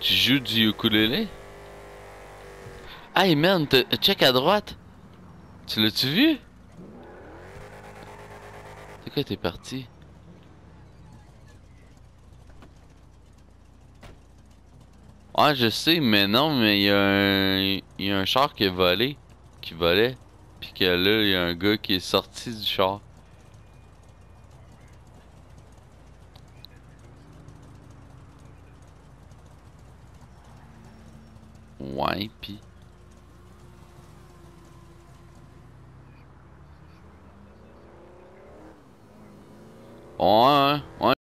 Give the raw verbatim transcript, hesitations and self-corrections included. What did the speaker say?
Tu joues du ukulélé? Hey man, t'as- check à droite. Tu l'as-tu vu? C'est quoi, t'es parti? Ouais, je sais, mais non, mais il y a un, il y a un char qui a volé, qui volait, puis que là, il y a un gars qui est sorti du char. Ouais, pis. Ouais, ouais, ouais.